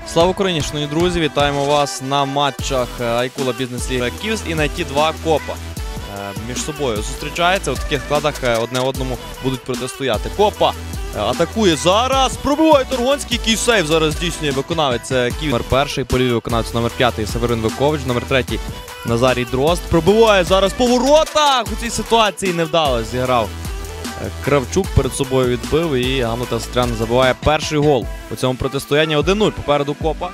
Слава Україні, шановні друзі! Вітаємо вас на матчах Айкула Бізнес-ліги Київс і на ті два Копа. Між собою зустрічаються, у таких складах одне одному будуть протистояти. Копа атакує зараз, пробиває Торгонський, який сейв зараз здійснює виконавець Київс. Номер перший, полівий виконавець номер 5 Северин Викович, номер 3 Назарій Дрозд. Пробиває зараз по воротах, у цій ситуації невдало зіграв. Кравчук перед собою відбив і Гамлет Асатрян забиває перший гол у цьому протистоянні. 1-0 попереду Копа.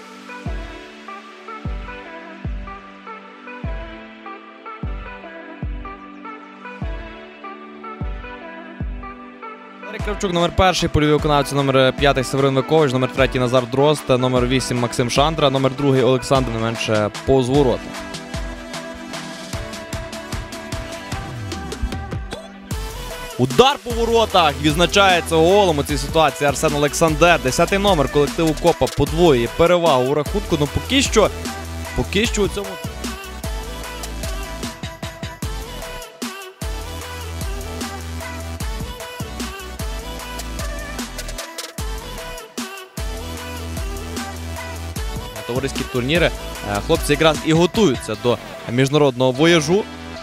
Кравчук, номер 1, польовий виконавець номер 5 Северин Викович, номер 3 Назар Дрозд, номер 8 Максим Шандра, номер 2 Олександр, не менше повз ворота. Удар по воротах відзначається голом у цій ситуації Арсен Олександр. 10-й номер колективу Копа подвоює перевагу у рахунку. Ну поки що у цьому... Товариські турніри. Хлопці якраз і готуються до міжнародного вояжу.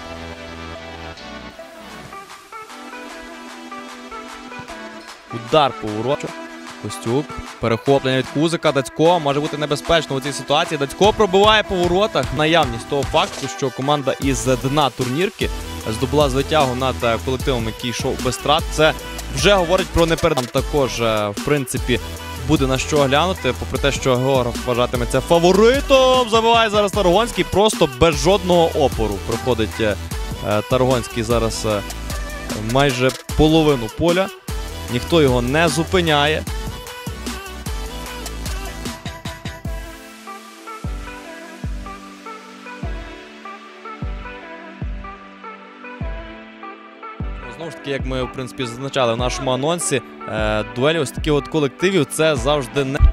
Удар по воротах. Костюк. Перехоплення від Кузика. Дацько може бути небезпечно у цій ситуації. Дацько пробиває по воротах. Наявність того факту, що команда із дна турнірки здобула звитягу над колективом, який йшов без втрат. Це вже говорить про непередан. Також, в принципі, буде на що глянути. Попри те, що географ вважатиметься фаворитом. Забиває зараз Таргонський. Просто без жодного опору проходить Таргонський зараз майже половину поля. Ніхто його не зупиняє. Знову ж таки, як ми, в принципі, зазначали в нашому анонсі, дуелі ось таких от колективів – це завжди не...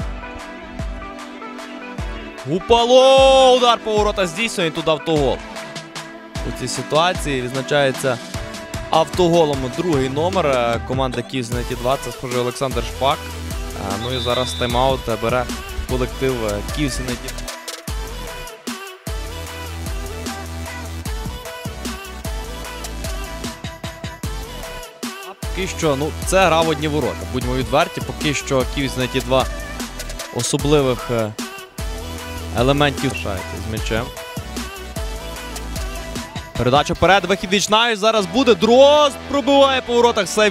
Гупало! Удар по воротах здійснює, і туди автогол. У цій ситуації відзначається автоголом другий номер команди Київс на ті 2. Це, схоже, Олександр Шпак. Ну і зараз тайм-аут бере колектив Київс на ті. Поки що, ну, це гра в одні ворота. Будьмо відверті, поки що Київс на ті 2 особливих елементів лишається з м'ячем. Передача вперед, вихід віч навіть зараз буде. Дрозд пробиває по воротах, сейв.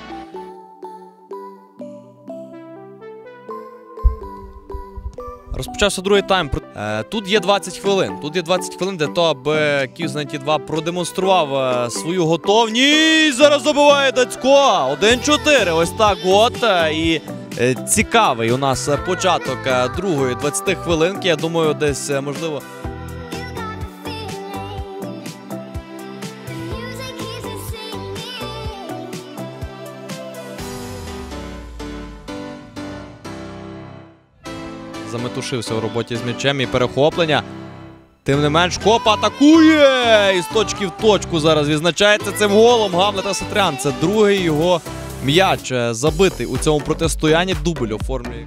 Розпочався другий тайм. Тут є 20 хвилин. Тут є 20 хвилин для того, аби Київс на ті 2 продемонстрував свою готовність. Зараз забиває Дацько. 1-4. Ось так от. І цікавий у нас початок другої 20 хвилинки. Я думаю, десь, можливо... Заметушився у роботі з м'ячем і перехоплення. Тим не менш, Копа атакує! І з точки в точку зараз відзначається цим голом Гамлет Асатрян. Це другий його м'яч забитий у цьому протистоянні. Дубль оформлює.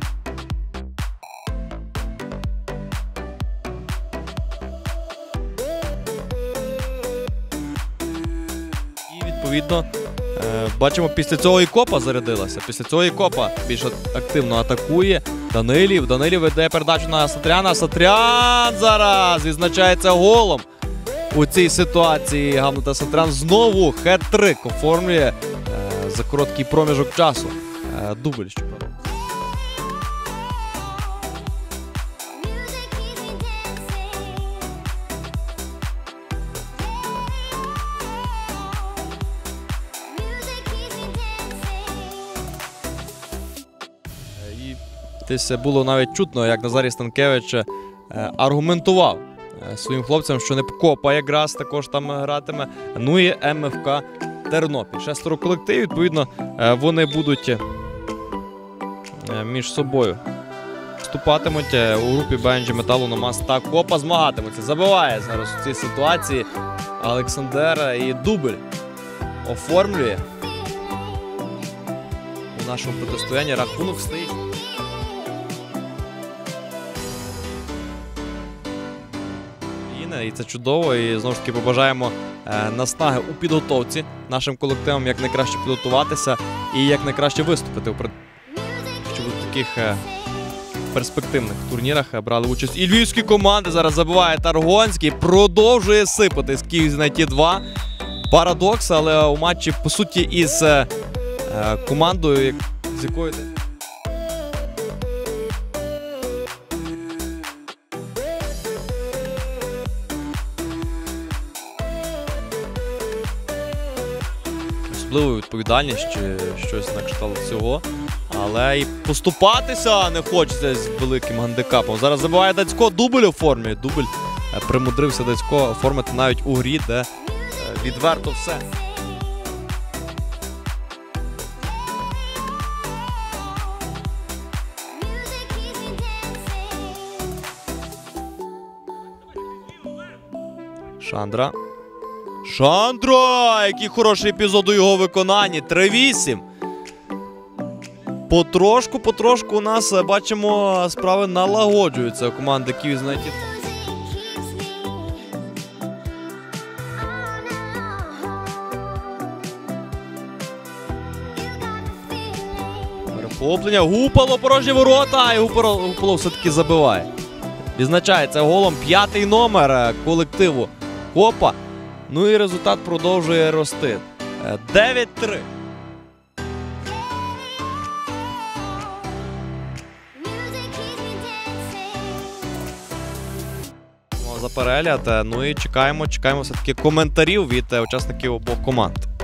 І відповідно бачимо, після цього і Копа зарядилася. Після цього і Копа більш активно атакує. Данилів веде передачу на Асатряна. Асатрян зараз відзначається голом у цій ситуації. Гамлет Асатрян знову хет-трик оформлює за короткий проміжок часу. Дубль, щоправда. Десь було навіть чутно, як Назарій Станкевич аргументував своїм хлопцям, що не Копа якраз також там гратиме. Ну і МФК Тернопіль. 6 колективів, відповідно, вони будуть між собою вступатимуть у групі БНЖ Металу, Номас та Копа змагатимуться. Забиває зараз у цій ситуації Олександр і дубль оформлює у нашому протистоянні. Рахунок стоїть України, і це чудово. І знову ж таки побажаємо наснаги у підготовці нашим колективам, як найкраще підготуватися і як найкраще виступити, щоб у таких перспективних турнірах брали участь і львівські команди. Зараз забиває Таргонський, продовжує сипати з Київ 2. Парадокс, але у матчі, по суті, із командою, з якою... Особливу відповідальність чи щось на кшталт цього. Але і поступатися не хочеться з великим гандикапом. Зараз забиває Дацько, дубль оформлює. Дубль примудрився Дацько оформити навіть у грі, де відверто все. Шандра. Шандра! Який хороший епізод у його виконанні. 3-8. Потрошку у нас, бачимо, справи налагоджуються у команди Київ Юнайтед. Перехоплення. Гупало порожні ворота, і Гупало все-таки забиває. Відзначається голом 5-й номер колективу Хопа. Ну і результат продовжує рости. 9-3. За перегляд. Ну і чекаємо все-таки коментарів від учасників обох команд.